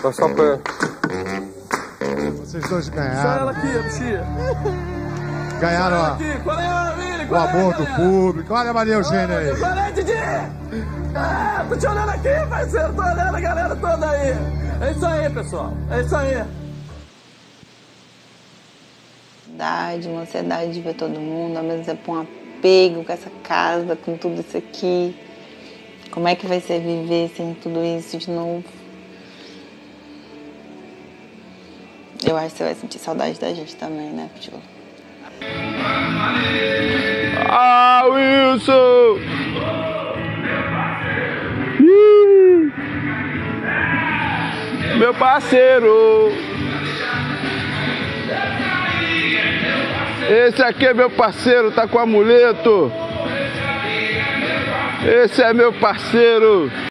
Tô só pra... Vocês dois Só ganharam. ela aqui, a bichinha. Ganharam Só ela ó, aqui. Qual é, Maravilha? o Qual é, amor do galera? público. Olha a Maria Eugênia aí. Qual é, Didi? Ah, tô te olhando aqui, parceiro. Tô olhando a galera toda aí. É isso aí, pessoal. É isso aí. Uma ansiedade de ver todo mundo, ao mesmo tempo um apego com essa casa, com tudo isso aqui. Como é que vai ser viver sem tudo isso de novo? Eu acho que você vai sentir saudade da gente também, né, Pitbull? Ah, Wilson! Meu parceiro! Esse aqui é meu parceiro, tá com amuleto. Esse é meu parceiro.